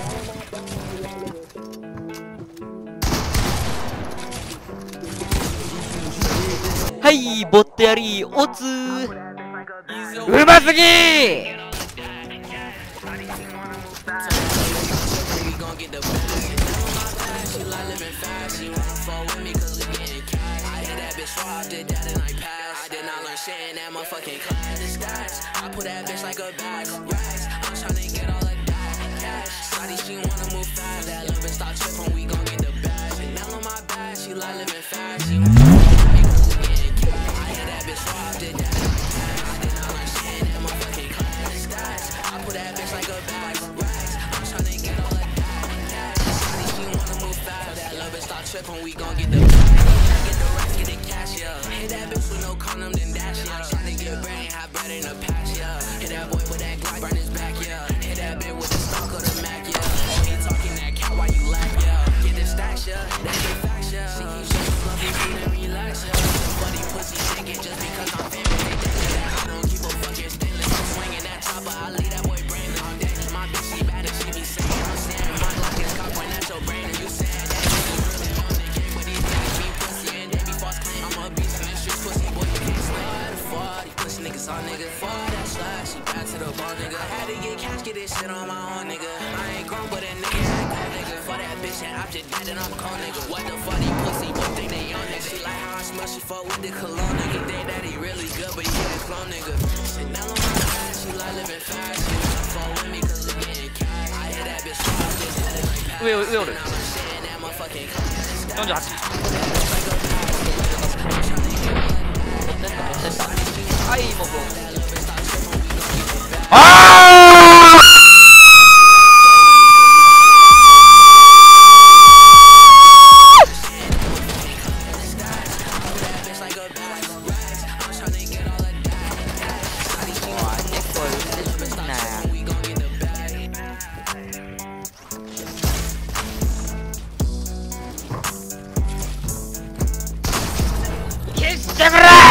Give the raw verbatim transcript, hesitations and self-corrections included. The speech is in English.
はい、ボットやり、おつー。うますぎー。 When we gon' get the bag, get the rest, get the cash, yeah. Hit that bitch with no condom, then dash, yeah. Tryna get brain, have bread in the patch, yeah. Hit that boy with that Glock, burn his back, yeah. Hit that bitch with the stock of the Mac, yeah. Oh, he talking that cat while you laugh, yeah. Get the stash, yeah. That's the facts, yeah. She keep showing love, you need to relax, yeah. Funny pussy thinking just because I'm famous, they think that I don't keep a fucking stainless. I'm swinging that chopper, I leave that boy brainless. I'm dead, my bitch, she bad and she be saying, I'm saying, my Glock is cock, point at your brain, and you saying that. All nigga, fuck that slide, she back to the ball, nigga. Had to get cash, get this shit on my own, nigga. I ain't grown, but that nigga act cool, nigga. For that bitch, and I'm just dead and I'm cold, nigga. What the fuck, these pussy, but think they young, nigga. She like how I smell, she fuck with the cologne, nigga. Think that he really good, but he get flow, nigga. Chanel on my ass, she like living fast, she wanna fuck with me, cause we getting cash. I hit that bitch, so I just hit it like pass. 上上おる。よんじゅうはち。はい、もう。ああ。Get